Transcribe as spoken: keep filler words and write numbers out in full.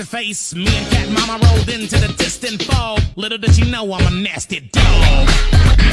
face. Me and Cat Mama rolled into the distant fog. Little did you know I'm a nasty dog.